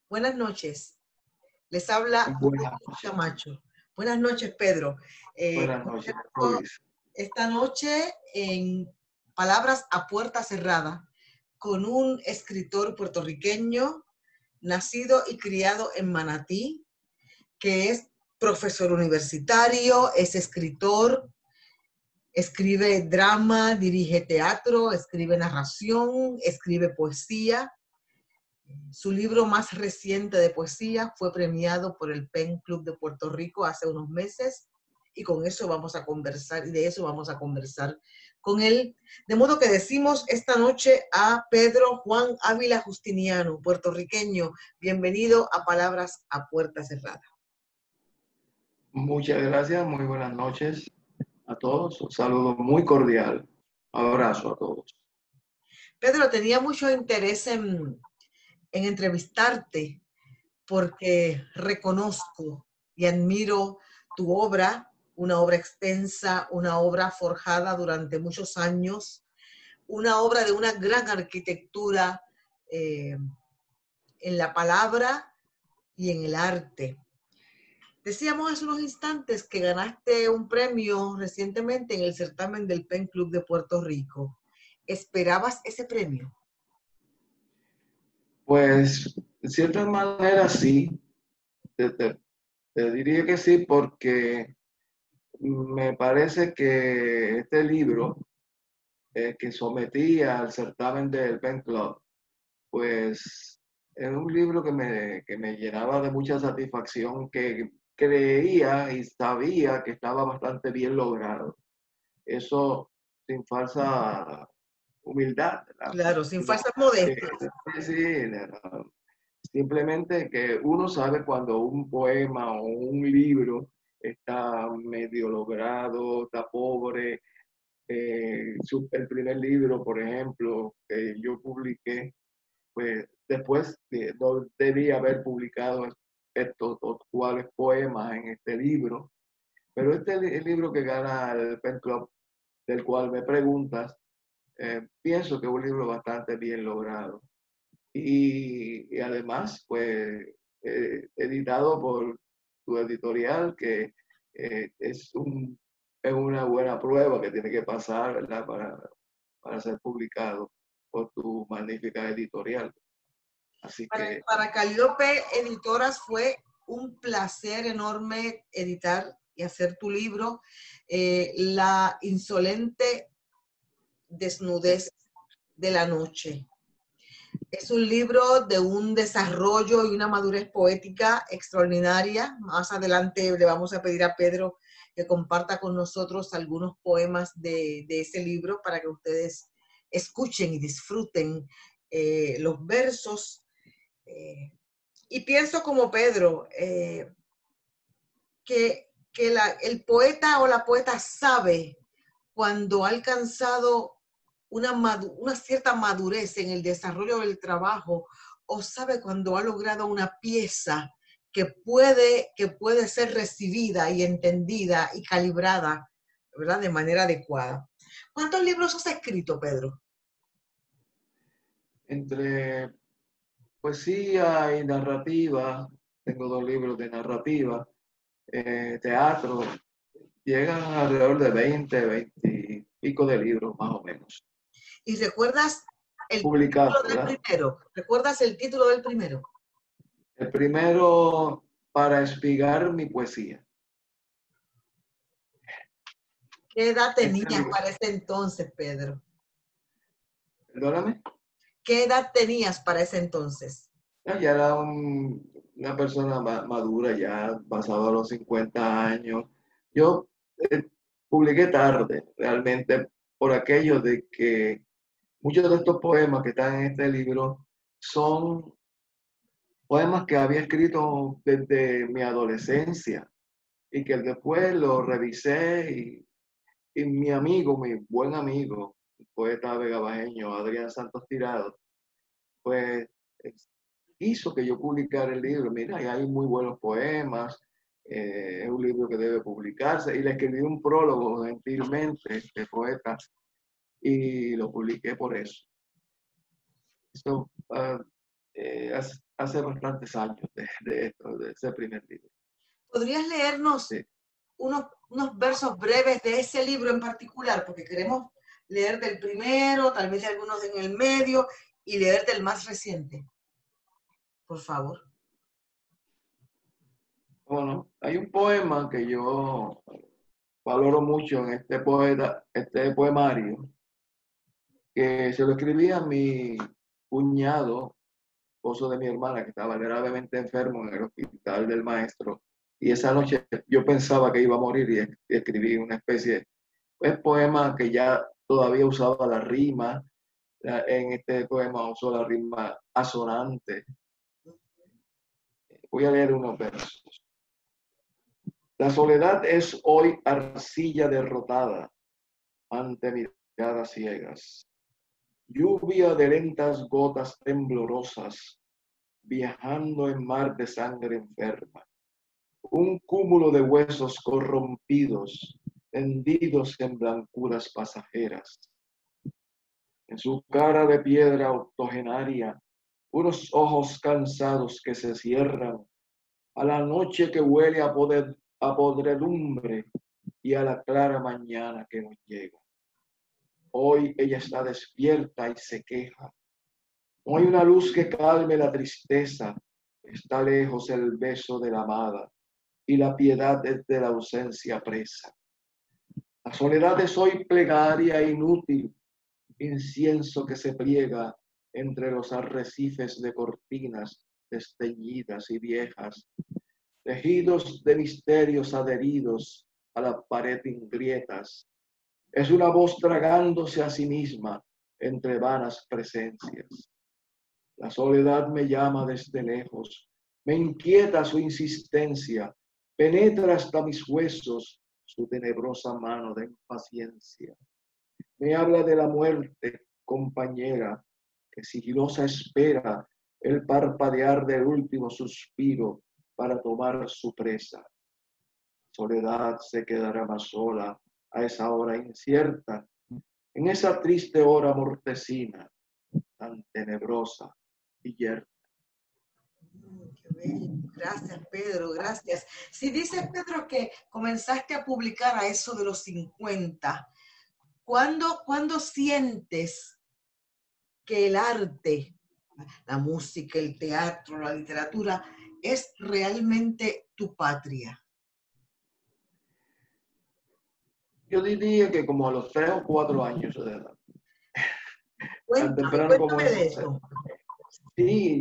Buenas noches. Les habla Buenas noches. Camacho. Buenas noches, Pedro. Buenas noches, Rolis. Esta noche en Palabras a Puerta Cerrada con un escritor puertorriqueño nacido y criado en Manatí, que es profesor universitario, es escritor, escribe drama, dirige teatro, escribe narración, escribe poesía. Su libro más reciente de poesía fue premiado por el Pen Club de Puerto Rico hace unos meses y con eso vamos a conversar y de eso vamos a conversar con él. De modo que decimos esta noche a Pedro Juan Ávila Justiniano, puertorriqueño, bienvenido a Palabras a Puerta Cerrada. Muchas gracias, muy buenas noches a todos. Un saludo muy cordial. Abrazo a todos. Pedro, tenía mucho interés en entrevistarte porque reconozco y admiro tu obra, una obra extensa, una obra forjada durante muchos años, una obra de una gran arquitectura en la palabra y en el arte. Decíamos hace unos instantes que ganaste un premio recientemente en el certamen del Pen Club de Puerto Rico. ¿Esperabas ese premio? Pues, de cierta manera sí, te diría que sí, porque me parece que este libro que sometí al certamen del Pen Club, pues era un libro que me llenaba de mucha satisfacción, que creía y sabía que estaba bastante bien logrado. Eso sin falsa humildad, ¿verdad? Claro, sin Sino falsas que, modestias. sí, simplemente que uno sabe cuando un poema o un libro está medio logrado, está pobre. El primer libro, por ejemplo, que yo publiqué, pues después no debía haber publicado estos cuales poemas en este libro, pero el libro que gana el Pen Club, del cual me preguntas, pienso que es un libro bastante bien logrado. Y además, pues, editado por tu editorial, que es una buena prueba que tiene que pasar, ¿verdad? Para ser publicado por tu magnífica editorial. Así que, Para Calíope Editoras fue un placer enorme editar y hacer tu libro, La insolente desnudez de la noche. Es un libro de un desarrollo y una madurez poética extraordinaria. Más adelante le vamos a pedir a Pedro que comparta con nosotros algunos poemas de ese libro para que ustedes escuchen y disfruten los versos. Y pienso como Pedro, que el poeta o la poeta sabe cuando ha alcanzado una cierta madurez en el desarrollo del trabajo o sabe cuando ha logrado una pieza que puede ser recibida y entendida y calibrada, ¿verdad? De manera adecuada. ¿Cuántos libros has escrito, Pedro? entre poesía y narrativa, tengo 2 libros de narrativa, teatro, llegan alrededor de 20 y pico de libros, más o menos, ¿Y recuerdas el publicados, título del ¿verdad? primero? ¿Recuerdas el título del primero? El primero, Para espigar mi poesía. ¿Qué edad Este tenías libro, para ese entonces, Pedro? perdóname, ¿Qué edad tenías para ese entonces? ya era una persona madura, ya pasaba los 50 años. Yo publiqué tarde, realmente, por aquello de que muchos de estos poemas que están en este libro son poemas que había escrito desde mi adolescencia y que después lo revisé y mi amigo, mi buen amigo, el poeta vegabajeño Adrián Santos Tirado, pues hizo que yo publicara el libro. Mira, hay muy buenos poemas, es un libro que debe publicarse y le escribí un prólogo gentilmente de poeta y lo publiqué por eso. Eso hace bastantes años de esto, de ese primer libro. ¿Podrías leernos Sí. unos versos breves de ese libro en particular? Porque queremos leer del primero, tal vez de algunos en el medio y leer del más reciente. Por favor. Bueno, hay un poema que yo valoro mucho en este poemario, que se lo escribí a mi cuñado, esposo de mi hermana, que estaba gravemente enfermo en el hospital del maestro. Y esa noche yo pensaba que iba a morir y escribí una especie de poema que ya todavía usaba la rima. En este poema usó la rima asonante. Voy a leer unos versos. La soledad es hoy arcilla derrotada ante miradas ciegas, lluvia de lentas gotas temblorosas, viajando en mar de sangre enferma, un cúmulo de huesos corrompidos, hendidos en blancuras pasajeras. En su cara de piedra octogenaria, unos ojos cansados que se cierran a la noche que huele a podredumbre y a la clara mañana que nos llega. Hoy ella está despierta y se queja. No hay una luz que calme la tristeza. Está lejos el beso de la amada y la piedad es de la ausencia presa. La soledad es hoy plegaria inútil, incienso que se pliega entre los arrecifes de cortinas desteñidas y viejas, tejidos de misterios adheridos a la pared ingrietas. Es una voz tragándose a sí misma entre vanas presencias. La soledad me llama desde lejos, me inquieta su insistencia, penetra hasta mis huesos su tenebrosa mano de impaciencia. Me habla de la muerte, compañera, que sigilosa espera el parpadear del último suspiro para tomar su presa. Soledad se quedará más sola a esa hora incierta, en esa triste hora mortecina, tan tenebrosa y yerta. Qué bello. Gracias, Pedro, gracias. Si dices, Pedro, que comenzaste a publicar a eso de los 50, ¿cuándo sientes que el arte, la música, el teatro, la literatura, es realmente tu patria? Yo diría que como a los 3 o 4 años de edad. Tan Cuéntame, temprano como cuéntame de eso. eso. Sí,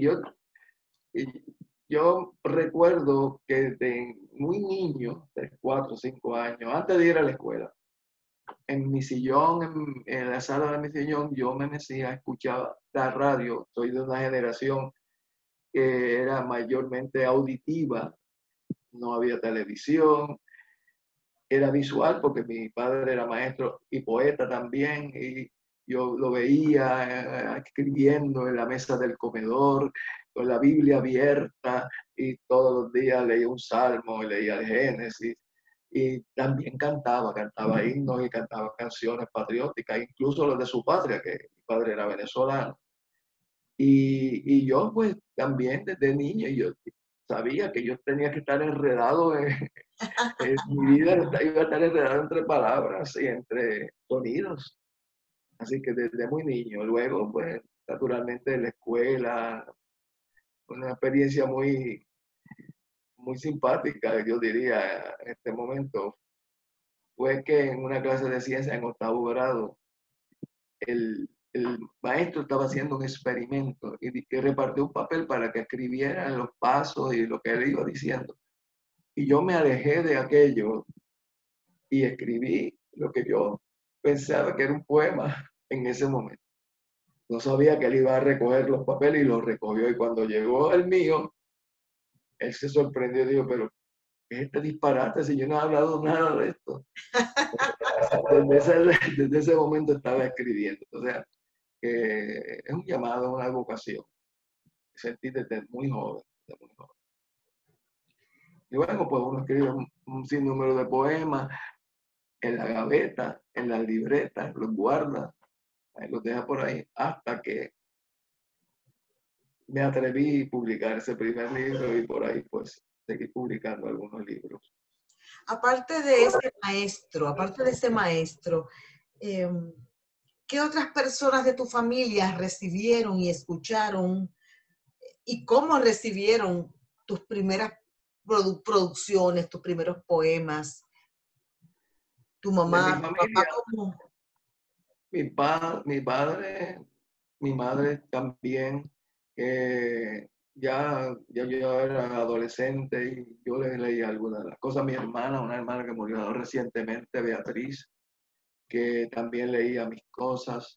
yo recuerdo que de muy niño, de 4 o 5 años, antes de ir a la escuela, en mi sillón, en la sala de mi sillón, yo me decía, escuchaba la radio. Soy de una generación que era mayormente auditiva, no había televisión, era visual porque mi padre era maestro y poeta también, y yo lo veía escribiendo en la mesa del comedor, con la Biblia abierta, y todos los días leía un salmo y leía el Génesis. Y también cantaba himnos y cantaba canciones patrióticas, incluso los de su patria, que mi padre era venezolano. Y yo pues también desde niño, yo sabía que yo tenía que estar enredado mi vida iba a estar enredada entre palabras y entre sonidos. Así que desde muy niño. Luego, pues, naturalmente en la escuela, una experiencia muy, muy simpática, yo diría, en este momento, fue que en una clase de ciencia en 8º grado, el maestro estaba haciendo un experimento y repartió un papel para que escribieran los pasos y lo que él iba diciendo. Y yo me alejé de aquello y escribí lo que yo pensaba que era un poema en ese momento. No sabía que él iba a recoger los papeles y los recogió. Y cuando llegó el mío, él se sorprendió y dijo, pero ¿qué es este disparate si yo no he hablado nada de esto? Desde ese momento estaba escribiendo. O sea, que es un llamado, una vocación. Sentí desde muy joven, desde muy joven. Y bueno, pues uno escribe un sinnúmero de poemas en la gaveta, en las libretas, los guarda, ahí los deja por ahí, hasta que me atreví a publicar ese primer libro y por ahí pues seguí publicando algunos libros. Aparte de ese maestro, eh, ¿qué otras personas de tu familia recibieron y escucharon y cómo recibieron tus primeras producciones, tus primeros poemas? Tu De mi mamá, tu papá, familia, ¿cómo? mi padre, mi madre también, ya yo era adolescente y yo le leía algunas de las cosas. Mi hermana, una hermana que murió recientemente, Beatriz, que también leía mis cosas.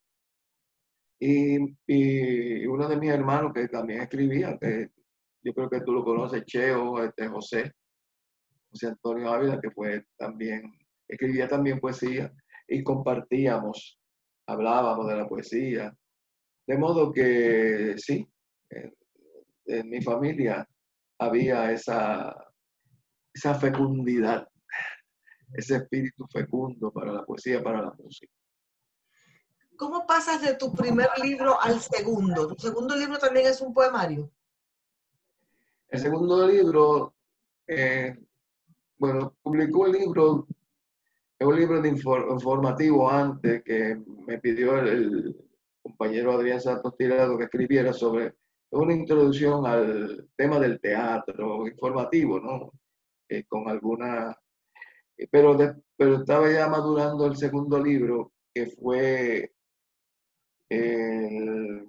Y uno de mis hermanos que también escribía, que yo creo que tú lo conoces, Cheo, José Antonio Ávila, que fue también, escribía también poesía y compartíamos, hablábamos de la poesía. De modo que sí, en, en mi familia había esa fecundidad, ese espíritu fecundo para la poesía, para la música. ¿Cómo pasas de tu primer libro al segundo? ¿Tu segundo libro también es un poemario? El segundo libro, eh, bueno, publicó un libro, es un libro informativo antes que me pidió el compañero Adrián Santos Tirado que escribiera sobre una introducción al tema del teatro informativo, ¿no? Con alguna, pero estaba ya madurando el segundo libro, que fue, el-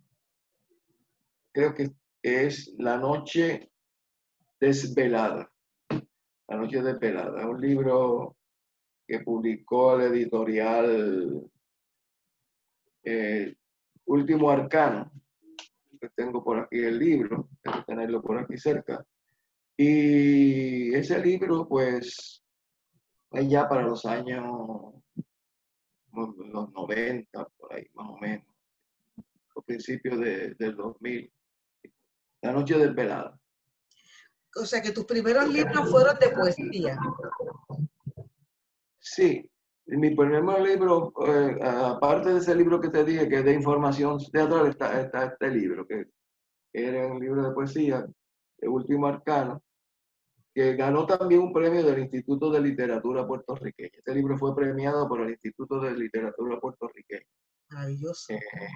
creo que es La Noche Desvelada. La Noche Desvelada, un libro que publicó el editorial Último Arcano, que tengo por aquí el libro, tengo que tenerlo por aquí cerca. Y ese libro, pues, es ya para los años, los 90, por ahí, más o menos, los principios del 2000. La Noche Desvelada. O sea, que tus primeros libros fueron de poesía. Sí, mi primer libro, aparte de ese libro que te dije, que es de información teatral, está este libro, que era un libro de poesía, El Último Arcano, que ganó también un premio del Instituto de Literatura Puertorriqueña. Este libro fue premiado por el Instituto de Literatura Puertorriqueña. Maravilloso.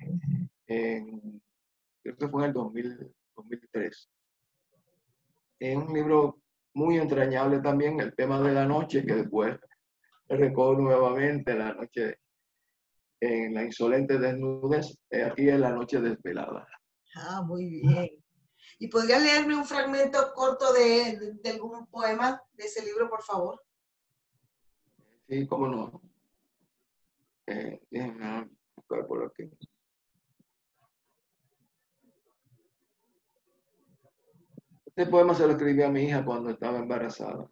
Creo que fue en el 2003. Es un libro muy entrañable también, el tema de la noche, que después recojo nuevamente la noche en la insolente desnudez, aquí es La Noche Desvelada. Ah, muy bien. ¿Y podrías leerme un fragmento corto de algún poema de ese libro, por favor? Sí, cómo no. Déjenme buscar por aquí. Este poema se lo escribí a mi hija cuando estaba embarazada.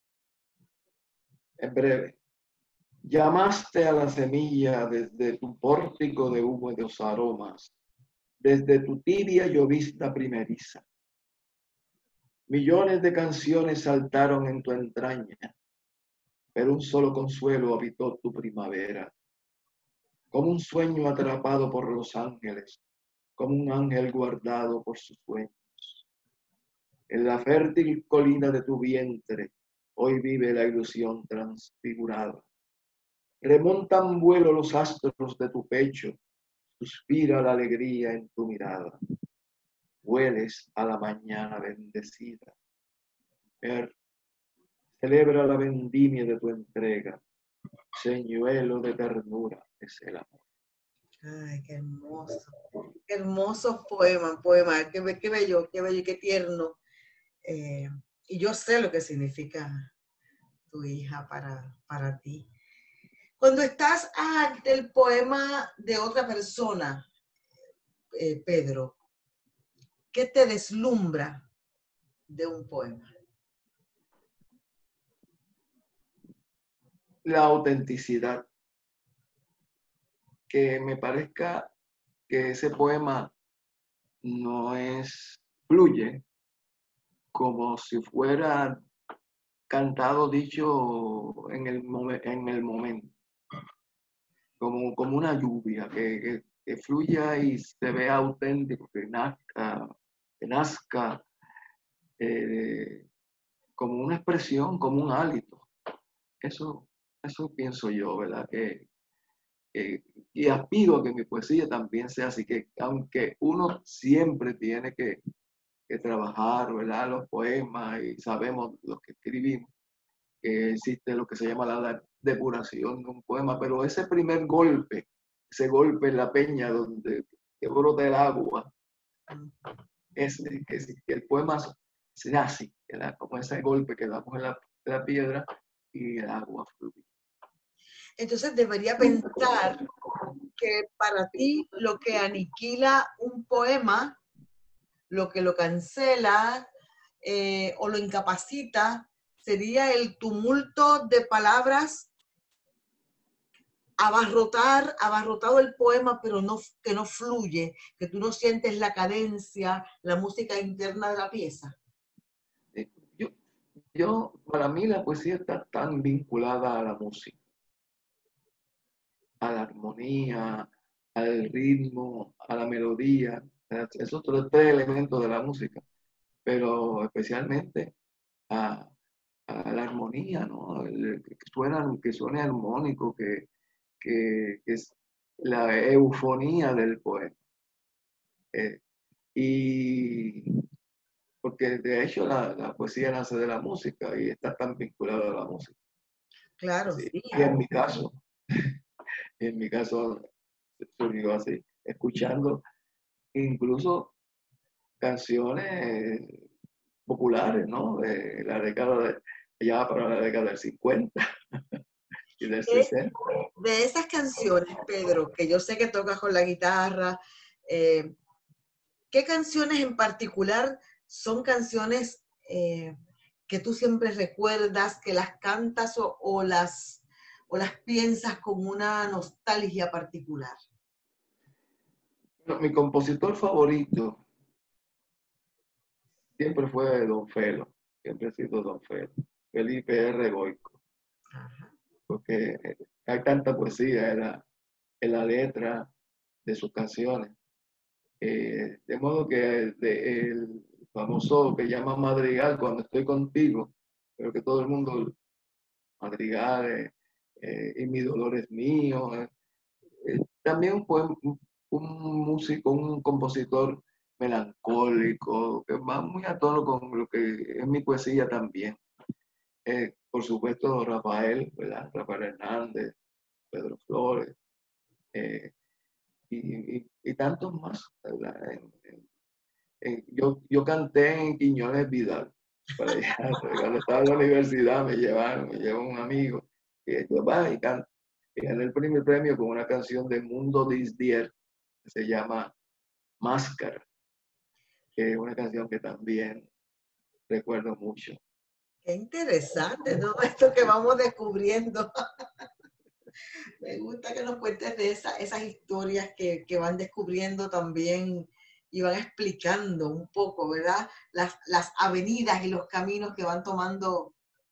Es breve. Llamaste a la semilla desde tu pórtico de húmedos aromas, desde tu tibia llovizna primeriza. Millones de canciones saltaron en tu entraña, pero un solo consuelo habitó tu primavera. Como un sueño atrapado por los ángeles, como un ángel guardado por sus sueños. En la fértil colina de tu vientre, hoy vive la ilusión transfigurada. Remontan vuelo los astros de tu pecho, suspira la alegría en tu mirada. Hueles a la mañana bendecida. Ver, celebra la vendimia de tu entrega. Señuelo de ternura es el amor. Ay, qué hermoso. Qué hermoso poema. Qué bello, y qué tierno. Eh, y yo sé lo que significa tu hija para ti. Cuando estás ante el poema de otra persona, Pedro, ¿qué te deslumbra de un poema? La autenticidad, que me parezca que ese poema no es, fluye como si fuera cantado, dicho en el momento, como una lluvia, que fluya y se vea auténtico, que nazca como una expresión, como un hálito. Eso pienso yo, ¿verdad? Y aspiro a que mi poesía también sea así, que aunque uno siempre tiene que trabajar, ¿verdad? Los poemas y sabemos lo que escribimos, que existe lo que se llama la depuración de un poema, pero ese primer golpe, ese golpe en la peña donde que brota el agua, es que el poema se nace, ¿verdad? Como ese golpe que damos en la piedra y el agua fluye. Entonces debería pensar que para ti lo que aniquila un poema, lo que lo cancela o lo incapacita, sería el tumulto de palabras, abarrotado el poema, pero que no fluye, que tú no sientes la cadencia, la música interna de la pieza. Para mí la poesía está tan vinculada a la música, a la armonía, al ritmo, a la melodía, esos tres elementos de la música, pero especialmente a la armonía, ¿no? Que suene armónico, que es la eufonía del poema. Y porque de hecho la poesía nace de la música y está tan vinculada a la música. Claro, Sí. sí. Y en mi caso surgió así, escuchando incluso canciones populares, ¿no? De la década ya para la década del 50 y del 60. De esas canciones, Pedro, que yo sé que tocas con la guitarra, ¿qué canciones en particular son canciones que tú siempre recuerdas, que las cantas o las piensas con una nostalgia particular? Bueno, mi compositor favorito siempre fue Don Felo, siempre ha sido Don Felo, Felipe R. Goico, porque hay tanta poesía en la letra de sus canciones. De modo que el famoso que llama Madrigal, cuando estoy contigo, pero que todo el mundo, Madrigal, y mi dolor es mío. También un músico, un compositor melancólico, que va muy a tono con lo que es mi poesía también. Por supuesto, Rafael, ¿verdad? Rafael Hernández, Pedro Flores, y tantos más, ¿verdad? Yo canté en Quiñones Vidal, para allá, cuando estaba en la universidad me llevó un amigo, y yo va y canto. Y gané el primer premio con una canción de Mundo Disdier, que se llama Máscara, que es una canción que también recuerdo mucho. Qué interesante todo esto que vamos descubriendo. Me gusta que nos cuentes de esas historias que van descubriendo también y van explicando un poco, ¿verdad? Las avenidas y los caminos que van tomando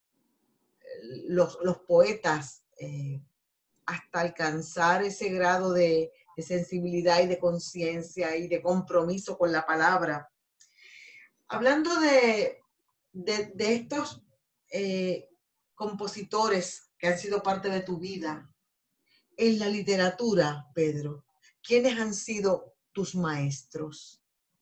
los poetas hasta alcanzar ese grado de sensibilidad y de conciencia y de compromiso con la palabra. Hablando de estos compositores que han sido parte de tu vida, en la literatura, Pedro, ¿quiénes han sido tus maestros?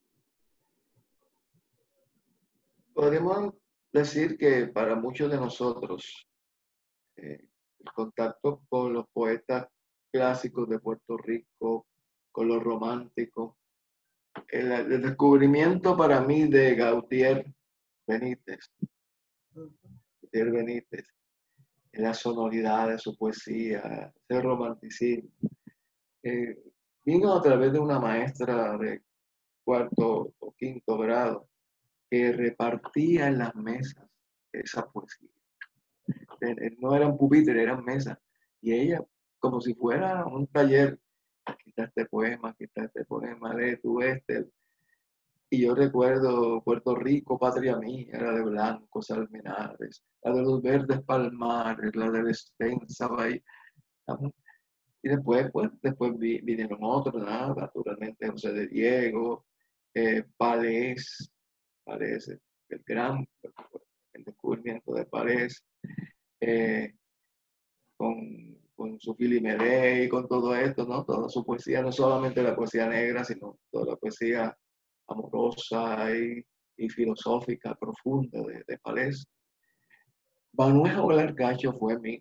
Podríamos decir que para muchos de nosotros, el contacto con los poetas clásicos de Puerto Rico, con los románticos, el descubrimiento para mí de Benítez, Gautier Benítez, la sonoridad de su poesía, ese romanticismo, eh, vino a través de una maestra de cuarto o quinto grado que repartía en las mesas esa poesía. No eran pupitres, eran mesas. Y ella, como si fuera un taller, aquí está este poema, lee tú este. Y yo recuerdo Puerto Rico, patria mía, la de blancos almenares, la de los verdes palmares, la de la extensa bahía. Y después, pues, vinieron otros, nada, naturalmente José de Diego, Palés, Palés, el gran, el descubrimiento de Palés, eh, con su Medey, con todo esto, ¿no? Toda su poesía, no solamente la poesía negra, sino toda la poesía amorosa y filosófica profunda de Palés. Manuel Jovel Cacho fue mi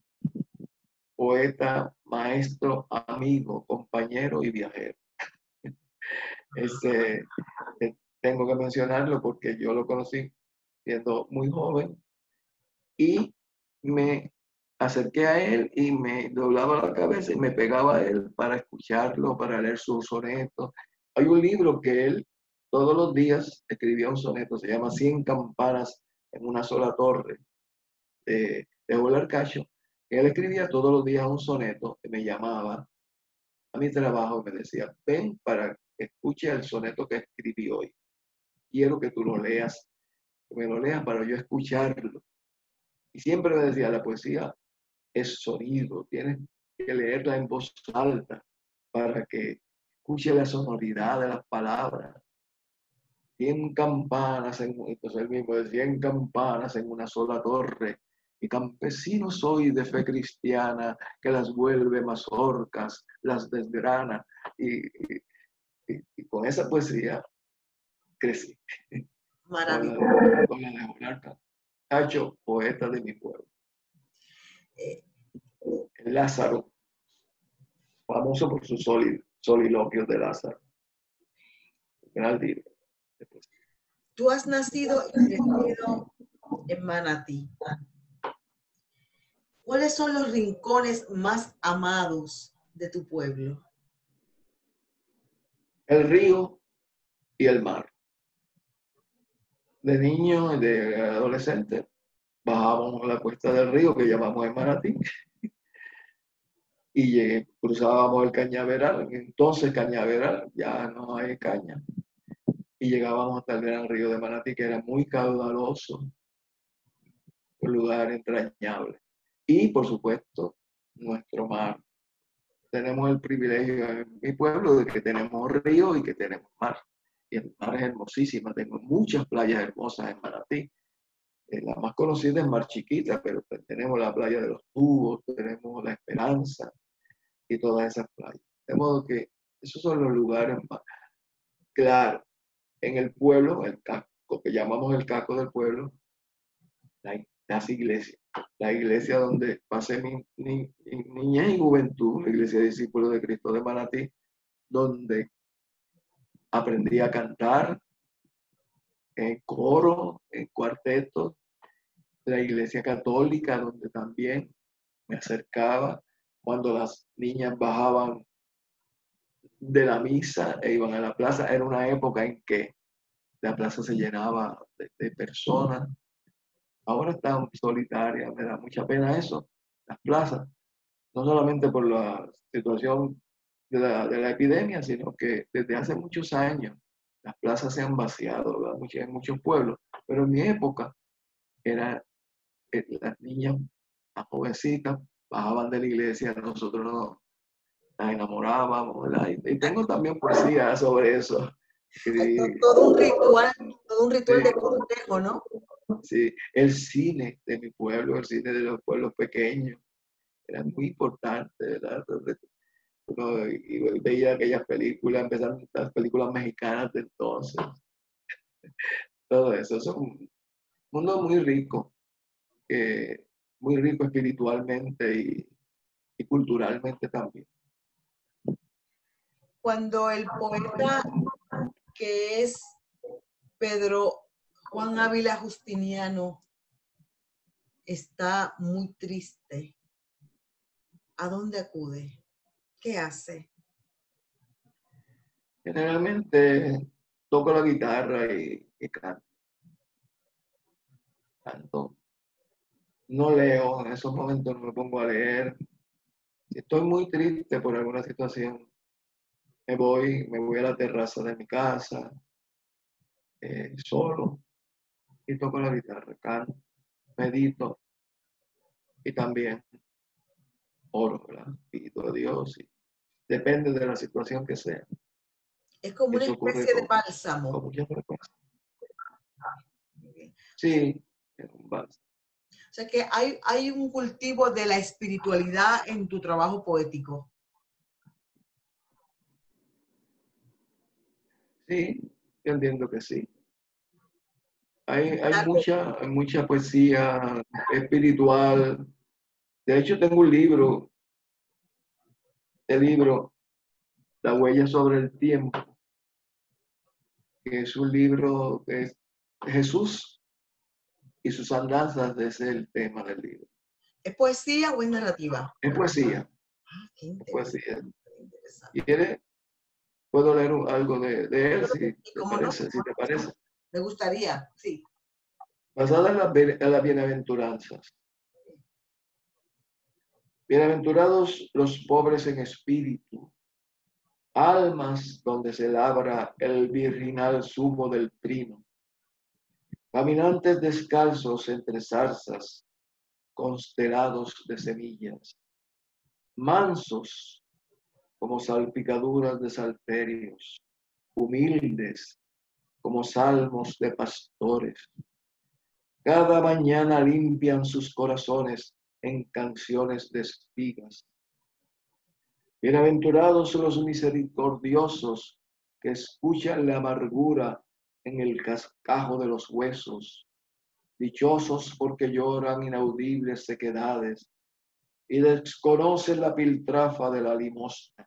poeta, maestro, amigo, compañero y viajero. Este, tengo que mencionarlo porque yo lo conocí siendo muy joven y me acerqué a él y me doblaba la cabeza y me pegaba a él para escucharlo, para leer sus sonetos. Hay un libro que él todos los días escribía un soneto, se llama 100 campanas en una sola torre, de Jovel Cacho. Él escribía todos los días un soneto y me llamaba a mi trabajo y me decía, ven para que escuche el soneto que escribí hoy. Quiero que tú lo leas, que me lo leas para yo escucharlo. Y siempre me decía, la poesía es sonido, tienes que leerla en voz alta para que escuche la sonoridad de las palabras. 100 campanas, entonces él mismo decía, 100 campanas en una sola torre. Y campesino soy de fe cristiana, que las vuelve mazorcas, las desgrana. Y con esa poesía crecí. Maravilloso. Con la de Jovel Cacho, poeta de mi pueblo. Eh, El Lázaro, famoso por sus soliloquios de Lázaro. Gran libro. Tú has nacido y crecido en Manatí. ¿Cuáles son los rincones más amados de tu pueblo? El río y el mar. De niño y de adolescente bajábamos la cuesta del río que llamamos el Manatí y cruzábamos el Cañaveral. Entonces Cañaveral ya no hay caña. Y llegábamos hasta el gran río de Manatí, que era muy caudaloso, un lugar entrañable. Y por supuesto, nuestro mar. Tenemos el privilegio en mi pueblo de que tenemos río y que tenemos mar. Y el mar es hermosísima, tengo muchas playas hermosas en Manatí. La más conocida es Mar Chiquita, pero tenemos la playa de los Tubos, tenemos La Esperanza y todas esas playas. De modo que esos son los lugares más. Claro, en el pueblo, el casco, que llamamos el casco del pueblo, las iglesias. La iglesia donde pasé mi niñez y juventud, la iglesia de discípulos de Cristo de Manatí, donde aprendí a cantar en coro, en cuartetos, la iglesia católica, donde también me acercaba cuando las niñas bajaban de la misa e iban a la plaza. Era una época en que la plaza se llenaba de personas. Ahora está solitaria, me da mucha pena eso, las plazas, no solamente por la situación de la epidemia, sino que desde hace muchos años las plazas se han vaciado, ¿verdad? En muchos pueblos, pero en mi época era las niñas, las jovencitas, bajaban de la iglesia, nosotros las enamorábamos, ¿verdad? Y tengo también poesía sobre eso. Hay Y, todo un sí, ritual de cortejo, ¿no? sí, el cine de mi pueblo, el cine de los pueblos pequeños, era muy importante, ¿verdad? Y veía aquellas películas, empezaron las películas mexicanas de entonces, todo eso. Es un mundo muy rico espiritualmente y culturalmente también. Cuando el poeta que es Pedro Juan Ávila Justiniano está muy triste, ¿a dónde acude? ¿Qué hace? Generalmente toco la guitarra y canto. No leo, en esos momentos no me pongo a leer. Si estoy muy triste por alguna situación, me voy a la terraza de mi casa, solo, y toco la guitarra, canto, medito y también oro, ¿verdad? Espíritu de Dios. Y depende de la situación que sea. Es como una Eso ocurre especie de con bálsamo. muchas frecuencias. Sí, es un bálsamo. O sea que hay un cultivo de la espiritualidad en tu trabajo poético. Sí, yo entiendo que sí. Hay mucha poesía espiritual. De hecho, tengo un libro, el libro La huella sobre el tiempo, que es un libro que es Jesús y sus andanzas, ese es el tema del libro. ¿Es poesía o es narrativa? Es poesía, Ah, qué es poesía. interesante, qué interesante. ¿Quieres? Puedo leer algo de él, si Y te cómo no, parece, si te parece. me gustaría, sí. Basada en las bienaventuranzas. Bienaventurados los pobres en espíritu, almas donde se labra el virginal zumo del trino, caminantes descalzos entre zarzas, constelados de semillas, mansos como salpicaduras de salterios, humildes como salmos de pastores. Cada mañana limpian sus corazones en canciones de espigas. Bienaventurados los misericordiosos que escuchan la amargura en el cascajo de los huesos. Dichosos porque lloran inaudibles sequedades y desconocen la piltrafa de la limosna.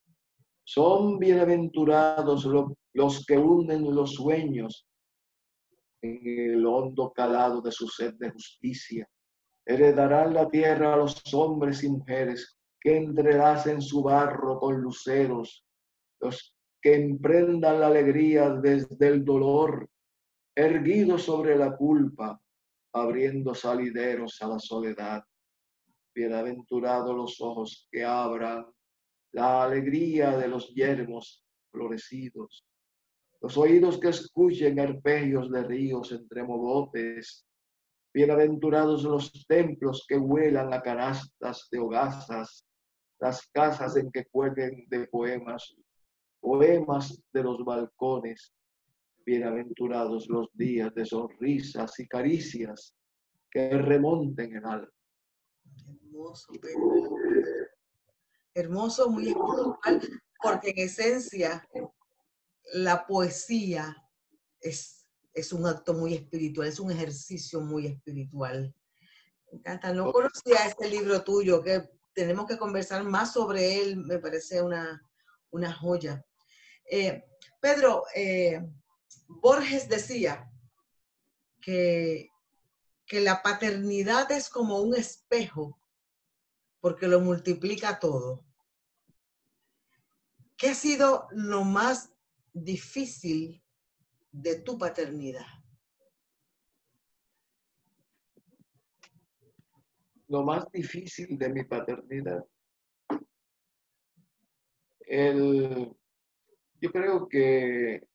Son bienaventurados los que hunden los sueños en el hondo calado de su sed de justicia. Heredarán la tierra a los hombres y mujeres que entrelacen su barro con luceros, los que emprendan la alegría desde el dolor, erguidos sobre la culpa, abriendo salideros a la soledad. Bienaventurados los ojos que abran la alegría de los yermos florecidos, los oídos que escuchen arpegios de ríos entre mogotes. Bienaventurados los templos que huelan a canastas de hogazas, las casas en que cuelguen de poemas de los balcones. Bienaventurados los días de sonrisas y caricias que remonten el alma. Hermoso, Pedro. Hermoso, muy espiritual, porque en esencia la poesía es un acto muy espiritual, es un ejercicio muy espiritual. Me encanta. No conocía este libro tuyo, que tenemos que conversar más sobre él, me parece una joya. Pedro, Borges decía que la paternidad es como un espejo porque lo multiplica todo. ¿Qué ha sido lo más difícil de tu paternidad? Lo más difícil de mi paternidad, yo creo que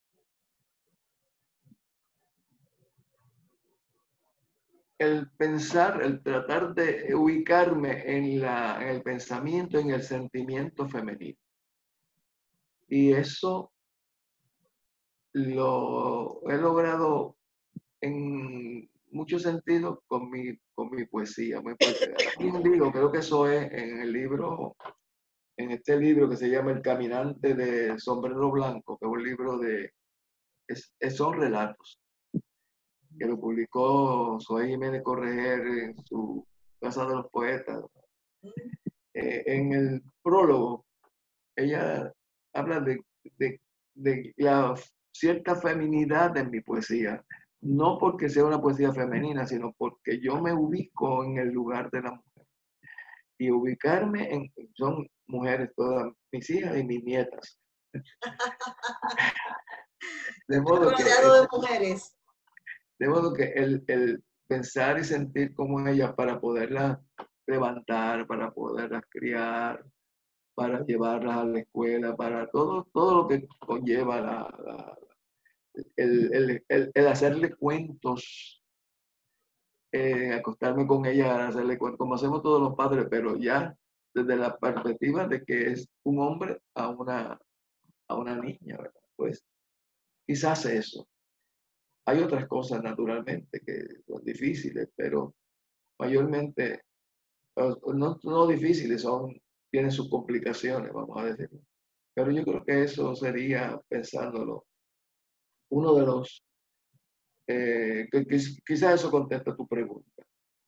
el pensar, el tratar de ubicarme en el pensamiento, en el sentimiento femenino. Y eso lo he logrado en muchos sentidos con mi poesía. Hay un libro, creo que eso es en el libro, en este libro que se llama El Caminante de Sombrero Blanco, que es un libro son relatos, que lo publicó Zoe Jiménez Correger en su Casa de los Poetas. En el prólogo, ella habla de la cierta feminidad en mi poesía. No porque sea una poesía femenina, sino porque yo me ubico en el lugar de la mujer. Y ubicarme son mujeres todas, mis hijas y mis nietas. De modo que, Rodeado de mujeres. de modo que el pensar y sentir como ellas para poderlas levantar, para poderlas criar, para llevarlas a la escuela, para todo lo que conlleva el hacerle cuentos acostarme con ella, hacerle cuento, como hacemos todos los padres, pero ya desde la perspectiva de que es un hombre a una niña, ¿verdad? Pues quizás eso. Hay otras cosas naturalmente que son difíciles, pero mayormente, no difíciles, tienen sus complicaciones, vamos a decirlo. Pero yo creo que eso sería, pensándolo, uno de los, quizás eso contesta tu pregunta.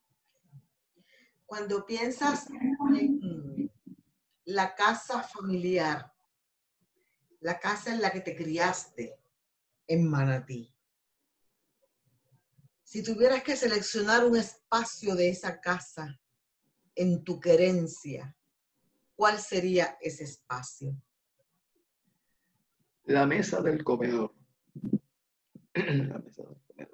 Cuando piensas en la casa familiar, la casa en la que te criaste en Manatí, si tuvieras que seleccionar un espacio de esa casa en tu querencia, ¿cuál sería ese espacio? La mesa del comedor. La mesa del comedor.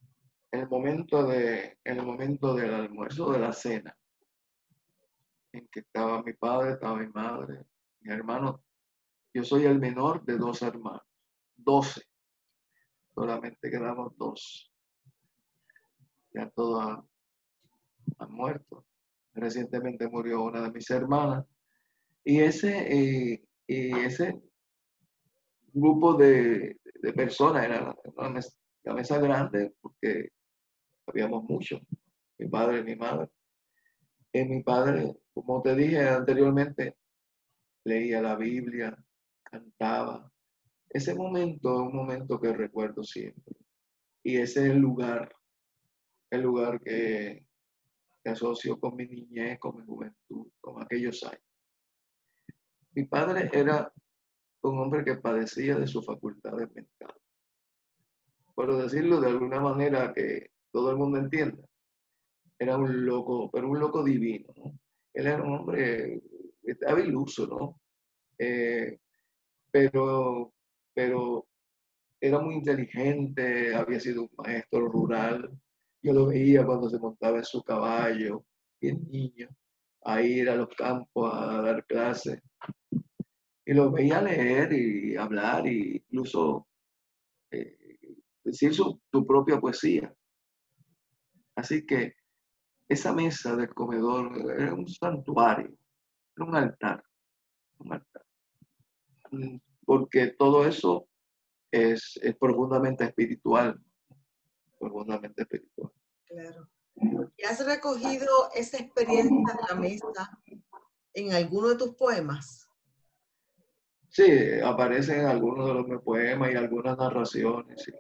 En el momento del almuerzo, de la cena, en que estaba mi padre, estaba mi madre, mis hermanos. Yo soy el menor de 2 hermanos, 12. Solamente quedamos 2. Ya todos han muerto. Recientemente murió una de mis hermanas. Y ese grupo de personas era la mesa grande porque habíamos muchos, mi padre y mi madre. Mi padre, como te dije anteriormente, leía la Biblia, cantaba. Ese momento es un momento que recuerdo siempre. Y ese es el lugar que asocio con mi niñez, con mi juventud, con aquellos años. Mi padre era un hombre que padecía de sus facultades mentales. Por decirlo de alguna manera que todo el mundo entienda, era un loco, pero un loco divino, ¿no? Él era un hombre, estaba iluso, ¿no? Eh, pero, pero era muy inteligente, había sido un maestro rural. Yo lo veía cuando se montaba en su caballo, bien niño, a ir a los campos a dar clases. Y lo veía leer y hablar, e incluso eh, decir su propia poesía. Así que esa mesa del comedor era un santuario, era un altar. Porque todo eso es profundamente espiritual, profundamente espiritual. Claro. ¿Y has recogido esa experiencia de la mesa en alguno de tus poemas? Sí, aparecen algunos de los poemas y algunas narraciones. Sí.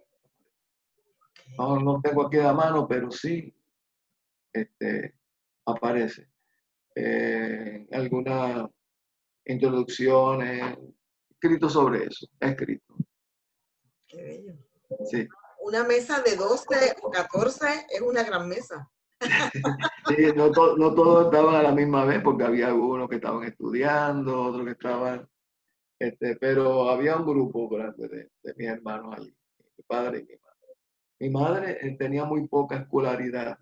No tengo aquí a mano, pero sí aparece. Algunas introducciones, escrito sobre eso, escrito. Qué bello. Sí. Una mesa de 12 o 14 es una gran mesa. Sí, no todos estaban a la misma vez porque había algunos que estaban estudiando, otros que estaban, pero había un grupo grande de mis hermanos allí, mi padre y mi madre. Mi madre tenía muy poca escolaridad,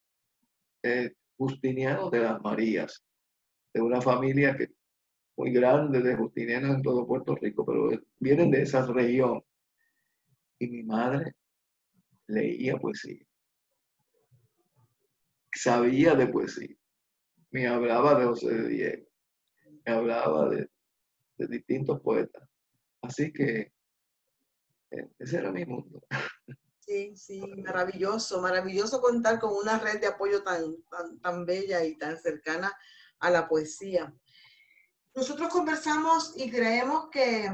justiniano de las Marías, de una familia muy grande de justinianos en todo Puerto Rico, pero vienen de esa región. Y mi madre leía poesía, sabía de poesía, me hablaba de José de Diego, me hablaba de distintos poetas. Así que ese era mi mundo. Sí, sí, maravilloso, maravilloso contar con una red de apoyo tan bella y tan cercana a la poesía. Nosotros conversamos y creemos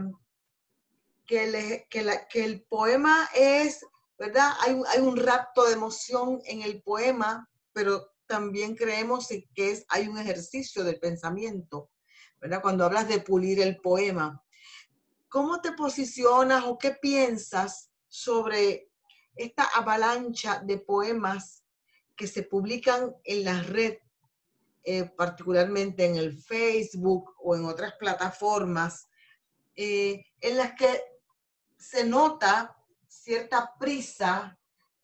que el poema es, ¿verdad? Hay un rapto de emoción en el poema, pero también creemos que hay un ejercicio del pensamiento, ¿verdad? Cuando hablas de pulir el poema. ¿Cómo te posicionas o qué piensas sobre esta avalancha de poemas que se publican en la red, particularmente en el Facebook o en otras plataformas, en las que se nota cierta prisa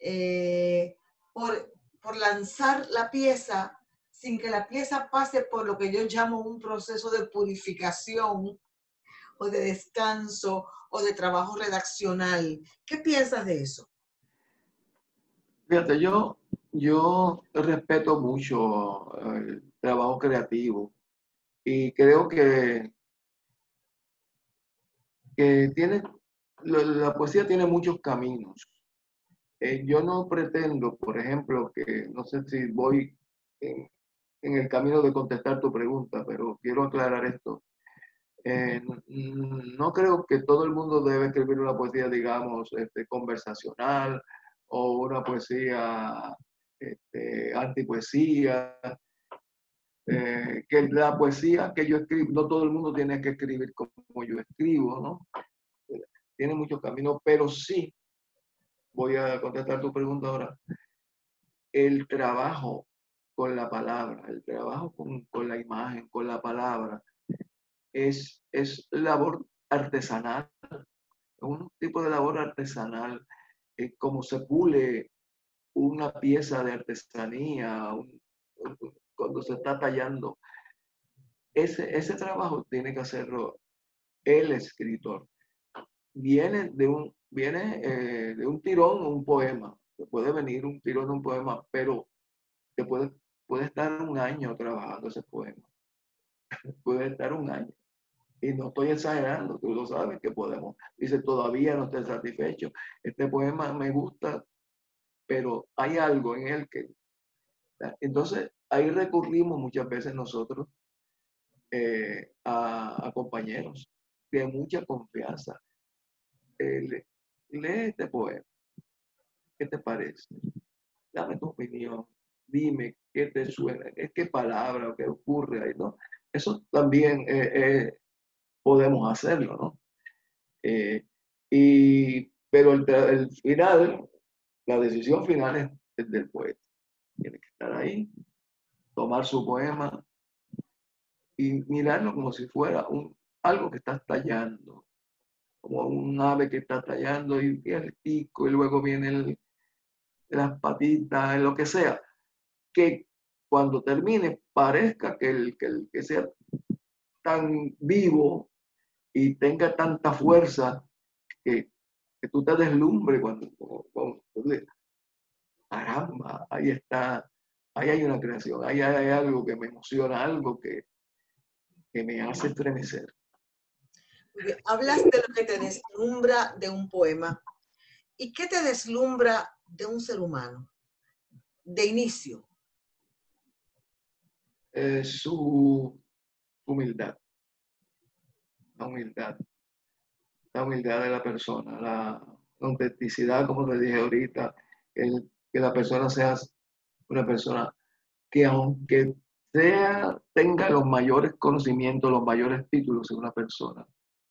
por lanzar la pieza sin que la pieza pase por lo que yo llamo un proceso de purificación o de descanso o de trabajo redaccional? ¿Qué piensas de eso? Fíjate, yo Yo respeto mucho el trabajo creativo y creo que la poesía tiene muchos caminos. Yo no pretendo, por ejemplo, que no sé si voy en, en el camino de contestar tu pregunta, pero quiero aclarar esto. No creo que todo el mundo debe escribir una poesía, digamos, conversacional o una poesía antipoesía. Que la poesía que yo escribo, no todo el mundo tiene que escribir como yo escribo, ¿no? Tiene muchos caminos, pero sí, voy a contestar tu pregunta ahora, el trabajo con la palabra, el trabajo con la imagen, con la palabra, es labor artesanal, un tipo de labor artesanal, como se pule una pieza de artesanía, cuando se está tallando. Ese trabajo tiene que hacerlo el escritor. Viene de un tirón o un poema. Te puede venir un tirón de un poema, pero te puede estar un año trabajando ese poema. Puede estar un año. Y no estoy exagerando, tú lo sabes que podemos. Dice, todavía no estoy satisfecho. Este poema me gusta, pero hay algo en él que... Entonces, ahí recurrimos muchas veces nosotros a compañeros de mucha confianza. Lee este poema, ¿qué te parece? Dame tu opinión, dime qué te suena, qué palabra o qué ocurre ahí, ¿no? Eso también podemos hacerlo, ¿no? Eh, pero el final, la decisión final es del poeta. Tiene que estar ahí, tomar su poema y mirarlo como si fuera algo que está tallando, como un ave que está tallando y el pico y luego viene las patitas, lo que sea, que cuando termine parezca que sea tan vivo y tenga tanta fuerza que tú te deslumbre cuando caramba, ahí está, ahí hay una creación, ahí hay algo que me emociona, algo que me hace estremecer. Hablas de lo que te deslumbra de un poema. ¿Y qué te deslumbra de un ser humano? De inicio. Su humildad, la humildad, la humildad de la persona, la autenticidad, como te dije ahorita, que la persona sea una persona que aunque tenga los mayores conocimientos, los mayores títulos de una persona,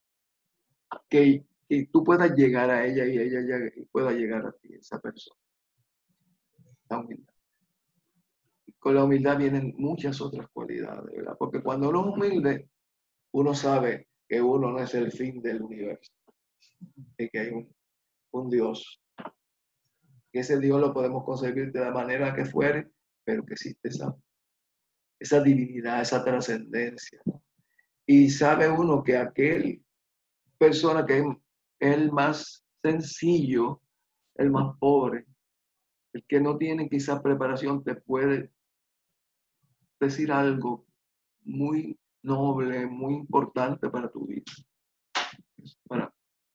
que tú puedas llegar a ella y ella pueda llegar a ti, esa persona. La humildad. Con la humildad vienen muchas otras cualidades, ¿verdad? Porque cuando uno es humilde, uno sabe que uno no es el fin del universo, y que hay un Dios. Que ese Dios lo podemos concebir de la manera que fuere, pero que existe esa divinidad, esa trascendencia, ¿no? Y sabe uno que aquel persona que es el más sencillo, el más pobre, el que no tiene quizás preparación, te puede decir algo muy noble, muy importante para tu vida. Para...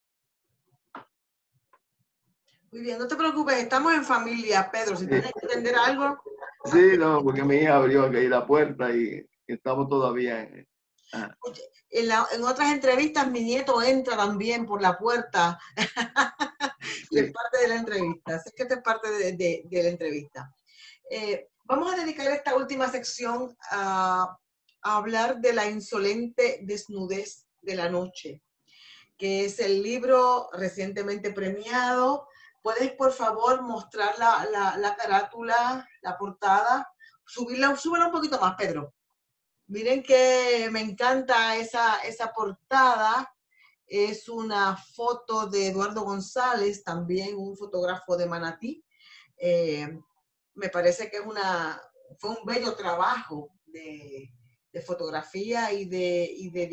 Muy bien, no te preocupes, estamos en familia, Pedro. Si Sí, tienes que entender algo. sí, no, porque mi hija abrió aquí la puerta y estamos todavía en... Ah, En otras entrevistas, mi nieto entra también por la puerta y es sí, parte de la entrevista. Así que esta es parte de la entrevista. Vamos a dedicar esta última sección a hablar de la insolente desnudez de la noche, que es el libro recientemente premiado. ¿Puedes, por favor, mostrar la carátula, la portada? Súbela un poquito más, Pedro. Miren que me encanta esa portada. Es una foto de Eduardo González, también un fotógrafo de Manatí. Eh, Me parece que fue un bello trabajo de fotografía y de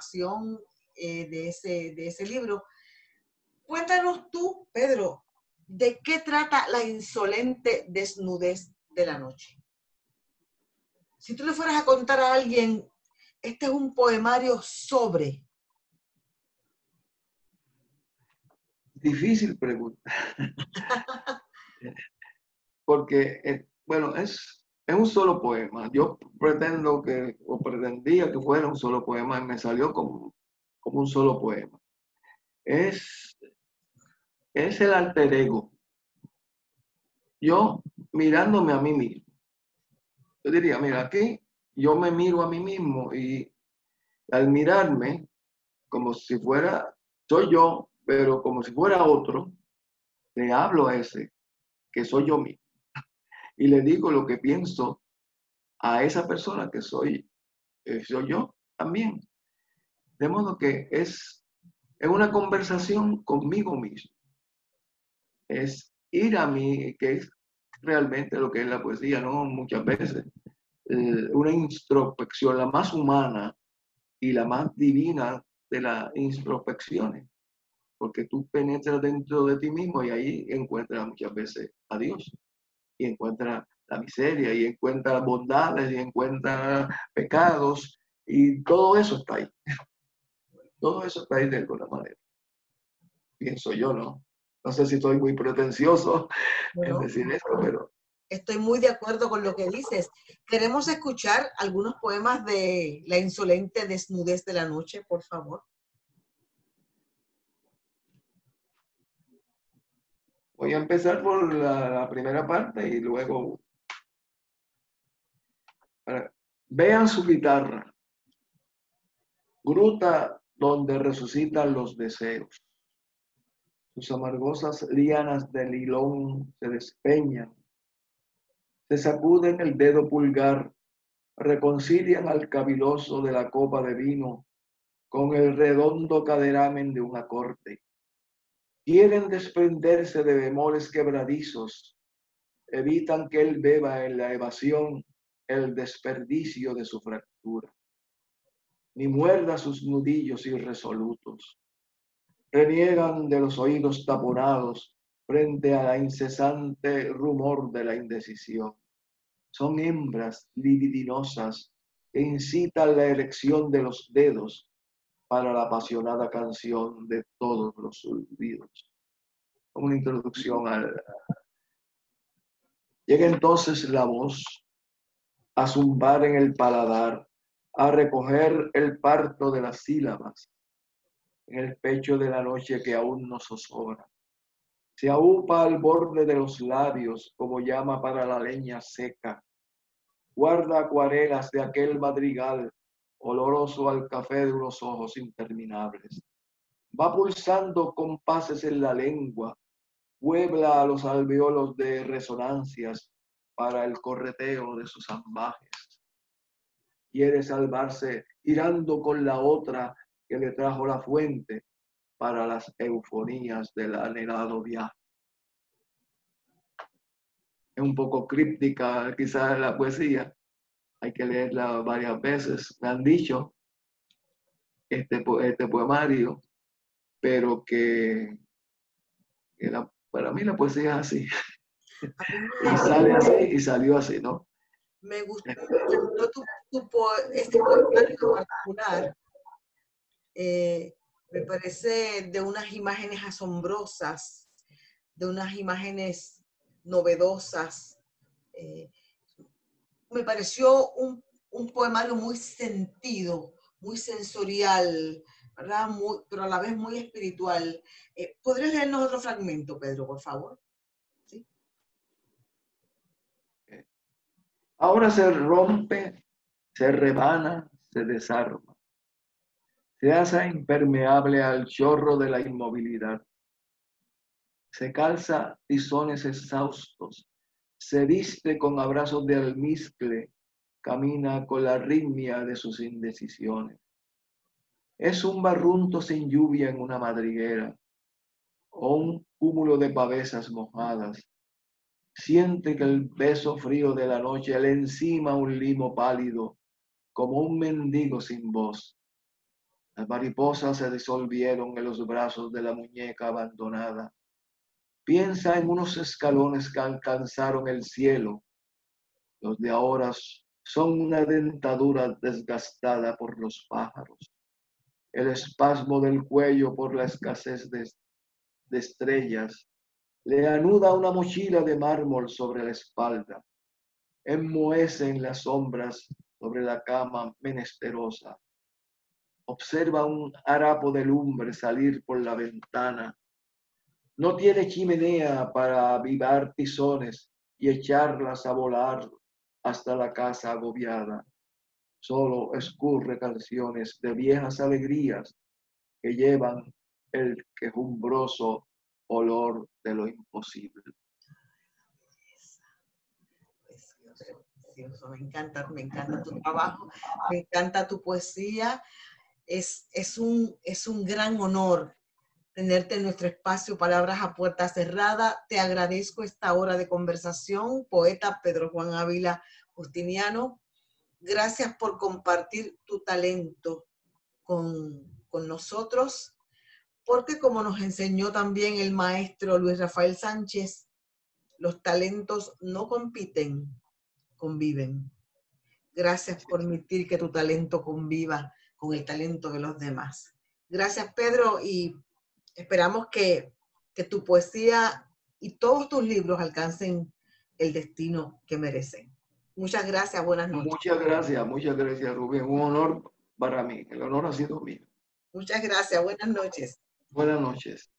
diagramación de ese libro. Cuéntanos tú, Pedro, ¿de qué trata la insolente desnudez de la noche? Si tú le fueras a contar a alguien, este es un poemario sobre. Difícil pregunta, porque, bueno, es un solo poema. Yo pretendo que, o pretendía que fuera un solo poema y me salió como un solo poema. Es el alter ego. Yo mirándome a mí mismo. Yo diría, mira, aquí yo me miro a mí mismo y al mirarme, como si fuera, soy yo, pero como si fuera otro, le hablo a ese, que soy yo mismo, y le digo lo que pienso a esa persona que soy yo también. De modo que es una conversación conmigo mismo. Es ir a mí, que es realmente lo que es la poesía, ¿no? Muchas veces. Una introspección, la más humana y la más divina de las introspecciones, porque tú penetras dentro de ti mismo y ahí encuentras muchas veces a Dios, y encuentras la miseria, y encuentras bondades, y encuentras pecados, y todo eso está ahí. Todo eso está ahí de alguna manera. Pienso yo, ¿no? No sé si estoy muy pretencioso en Bueno, decir esto, pero estoy muy de acuerdo con lo que dices. Queremos escuchar algunos poemas de la insolente desnudez de la noche, por favor. voy a empezar por la primera parte y luego vean su guitarra, gruta donde resucitan los deseos. Sus amargosas lianas de lilón se despeñan, se sacuden el dedo pulgar, reconcilian al caviloso de la copa de vino con el redondo caderamen de un acorde. Quieren desprenderse de bemoles quebradizos, evitan que él beba en la evasión el desperdicio de su fractura, ni muerda sus nudillos irresolutos. Reniegan de los oídos taponados frente a la incesante rumor de la indecisión. Son hembras libidinosas que incitan la erección de los dedos para la apasionada canción de todos los olvidos. Una introducción al... Llega entonces la voz a zumbar en el paladar, a recoger el parto de las sílabas en el pecho de la noche que aún no zozobra. Se aúpa al borde de los labios como llama para la leña seca. Guarda acuarelas de aquel madrigal, oloroso al café de unos ojos interminables. Va pulsando compases en la lengua, puebla a los alveolos de resonancias para el correteo de sus ambajes. Quiere salvarse tirando con la otra que le trajo la fuente para las eufonías del anhelado viaje. Es un poco críptica quizás la poesía, hay que leerla varias veces. Me han dicho este poemario, pero que para mí la poesía es así. A mí Y sale así y salió así, ¿no? me gustó este poemario en particular. Me parece de unas imágenes asombrosas, de unas imágenes novedosas. Eh, Me pareció un poemario muy sentido, muy sensorial, ¿verdad? Pero a la vez muy espiritual. ¿Podrías leernos otro fragmento, Pedro, por favor? ¿Sí? Ahora se rompe, se rebana, se desarma. Se hace impermeable al chorro de la inmovilidad. Se calza tizones exhaustos, se viste con abrazos de almizcle, camina con la arritmia de sus indecisiones. Es un barrunto sin lluvia en una madriguera o un cúmulo de pavesas mojadas. Siente que el beso frío de la noche le encima un limo pálido, como un mendigo sin voz. Las mariposas se disolvieron en los brazos de la muñeca abandonada. Piensa en unos escalones que alcanzaron el cielo. Los de ahora son una dentadura desgastada por los pájaros. El espasmo del cuello por la escasez de estrellas le anuda una mochila de mármol sobre la espalda. Enmohece en las sombras sobre la cama menesterosa. Observa un harapo de lumbre salir por la ventana. No tiene chimenea para avivar tizones y echarlas a volar hasta la casa agobiada. Solo escurre canciones de viejas alegrías que llevan el quejumbroso olor de lo imposible. Precioso, precioso. Me encanta tu trabajo, me encanta tu poesía. Es un gran honor tenerte en nuestro espacio Palabras a Puerta Cerrada. Te agradezco esta hora de conversación, poeta Pedro Juan Ávila Justiniano. Gracias por compartir tu talento con nosotros, porque como nos enseñó también el maestro Luis Rafael Sánchez, los talentos no compiten, conviven. Gracias por permitir que tu talento conviva con el talento de los demás. Gracias, Pedro, y esperamos que tu poesía y todos tus libros alcancen el destino que merecen. Muchas gracias, buenas noches. Muchas gracias, Rubén. Un honor para mí. El honor ha sido mío. Muchas gracias, buenas noches. Buenas noches.